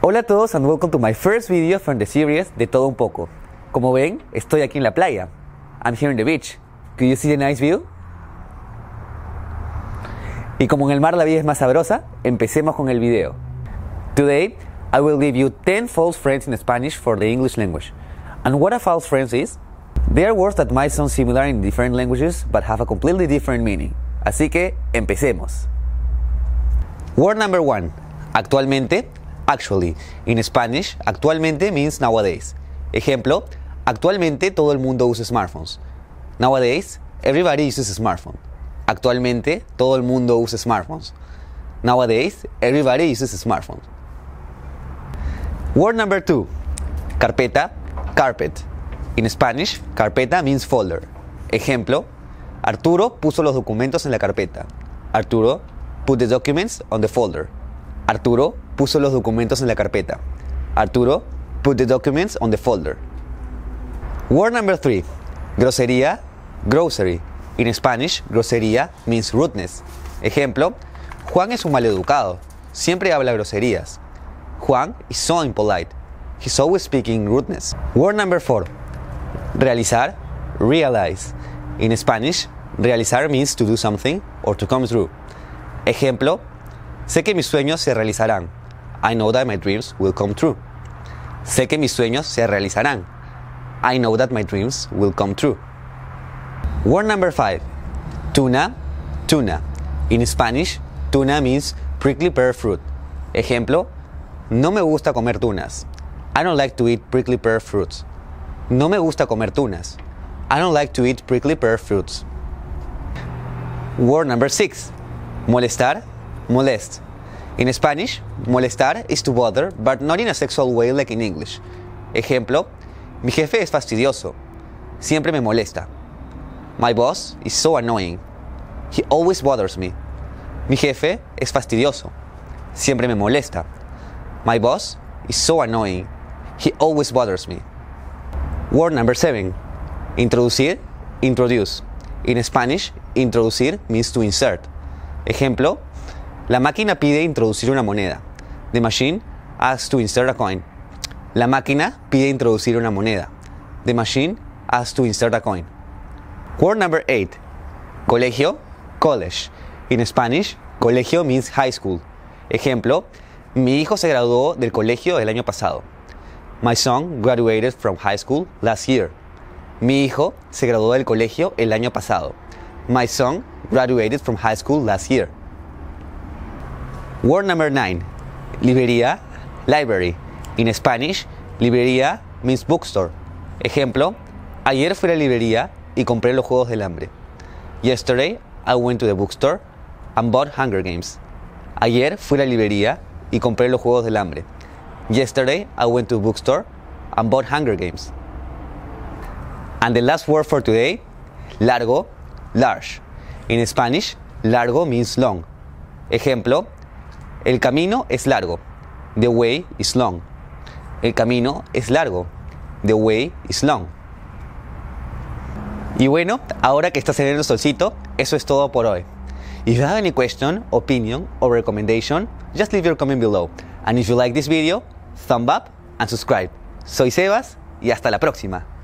Hola a todos and welcome to my first video from the series De Todo Un Poco. Como ven, estoy aquí en la playa. I'm here on the beach. Could you see the nice view? Y como en el mar la vida es más sabrosa, empecemos con el video. Today, I will give you 10 false friends in Spanish for the English language. And what a false friend is? They are words that might sound similar in different languages but have a completely different meaning. Así que, empecemos. Word number 1. Actualmente. Actually. In Spanish, actualmente means nowadays. Ejemplo, actualmente todo el mundo usa smartphones. Nowadays, everybody uses a smartphone. Actualmente todo el mundo usa smartphones. Nowadays, everybody uses a smartphone. Word number 2. Carpeta, carpet. In Spanish, carpeta means folder. Ejemplo, Arturo puso los documentos en la carpeta. Arturo put the documents on the folder. Arturo puso los documentos en la carpeta. Arturo put the documents on the folder. Word number 3. Grosería, grocery. In Spanish, grosería means rudeness. Ejemplo, Juan es un maleducado. Siempre habla groserías. Juan is so impolite. He's always speaking rudeness. Word number 4. Realizar, realize. In Spanish, realizar means to do something or to come through. Ejemplo, sé que mis sueños se realizarán. I know that my dreams will come true. Sé que mis sueños se realizarán. I know that my dreams will come true. Word number 5. Tuna, tuna. In Spanish, tuna means prickly pear fruit. Ejemplo, no me gusta comer tunas. I don't like to eat prickly pear fruits. No me gusta comer tunas. I don't like to eat prickly pear fruits. Word number 6. Molestar, molest. In Spanish, molestar is to bother, but not in a sexual way like in English. Ejemplo, mi jefe es fastidioso. Siempre me molesta. My boss is so annoying. He always bothers me. Mi jefe es fastidioso. Siempre me molesta. My boss is so annoying. He always bothers me. Word number 7. Introducir, introduce. In Spanish, introducir means to insert. Ejemplo, la máquina pide introducir una moneda. The machine asks to insert a coin. La máquina pide introducir una moneda. The machine asks to insert a coin. Word number 8. Colegio, college. In Spanish, colegio means high school. Ejemplo, mi hijo se graduó del colegio el año pasado. My son graduated from high school last year. Mi hijo se graduó del colegio el año pasado. My son graduated from high school last year. Word number 9. Librería, library. In Spanish, librería means bookstore. Ejemplo, ayer fui a la librería y compré los Juegos del Hambre. Yesterday, I went to the bookstore and bought Hunger Games. Ayer fui a la librería y compré los Juegos del Hambre. Yesterday, I went to the bookstore and bought Hunger Games. And the last word for today, largo, large. In Spanish, largo means long. Ejemplo, el camino es largo. The way is long. El camino es largo. The way is long. Y bueno, ahora que está saliendo el solcito, eso es todo por hoy. If you have any question, opinion, or recommendation, just leave your comment below. And if you like this video, thumb up and subscribe. Soy Sebas y hasta la próxima.